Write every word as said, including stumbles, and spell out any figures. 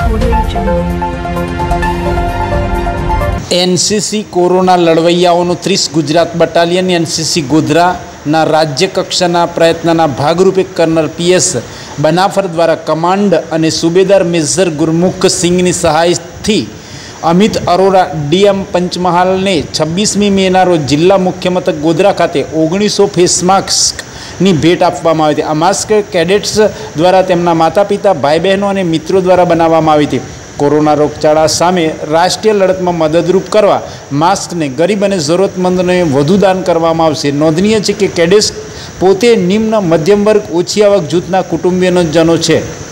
NCC corona लड़वैयाओं ત્રીસ Gujarat battalion NCC गोधराना राज्य कक्षाना प्रयत्नना भागरूपे कर्नल पीएस बनाफर द्वारा कमांड और सूबेदार मेजर गुरमुख सिंह सहाय थी अमित अरोरा डीएम पंचमहाल ने छब्बीसमी मेना रोज जिला मुख्य मथक गोधरा खाते ओगनीसो फेस मास्क ની ભેટ આપવામાં આવી હતી। આ માસ્ક કેડેટ્સ દ્વારા તેમના માતા પિતા ભાઈ બહેનો અને મિત્રો દ્વારા બનાવવામાં આવી હતી। કોરોના રોગચાળા સામે રાષ્ટ્રીય લડતમાં મદદરૂપ કરવા માસ્કને ગરીબ અને જરૂરતમંદોને વધુ દાન કરવામાં આવશે। નોંધનીય છે કે કેડેટ્સ પોતે નિમ્ન મધ્યમ વર્ગ ઓછી આવક જૂથના કુટુંબીજનો છે।